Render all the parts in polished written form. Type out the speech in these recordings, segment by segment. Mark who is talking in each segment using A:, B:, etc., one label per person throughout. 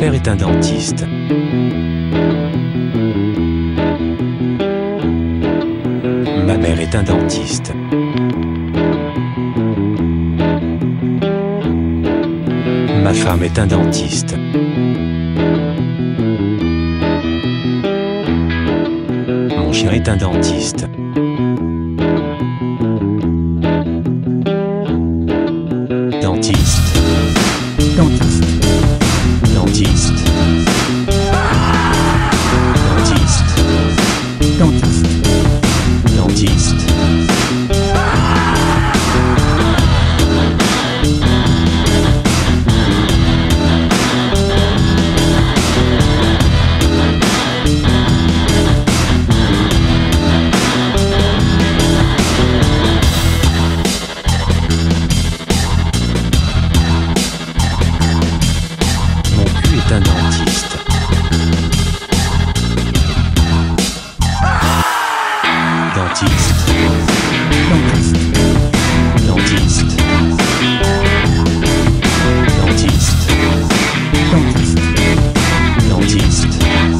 A: père est un dentiste. Ma mère est un dentiste. Ma femme est un dentiste. Mon chien est un dentiste. Dentiste.
B: Dentiste.
A: Dentiste. Dentiste.
B: Dentiste.
A: Dentiste. Mon cul est un dentiste. Dentiste.
B: Dentiste.
A: Dentiste. Dentiste.
B: Dentiste.
A: Dentiste.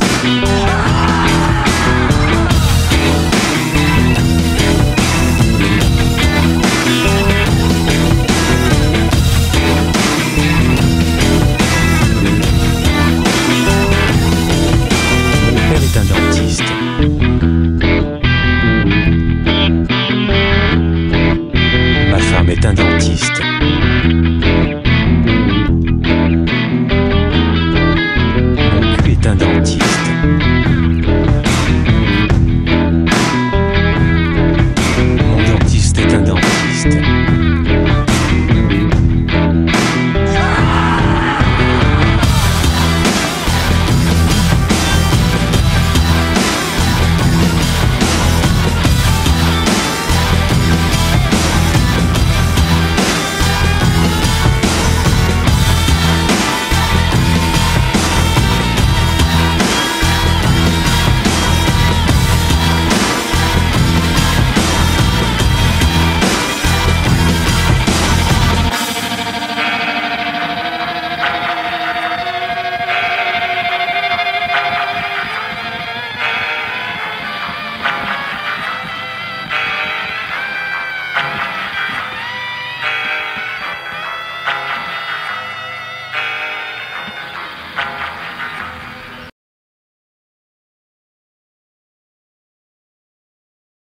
A: Mon père est un dentiste. Ma femme est un dentiste.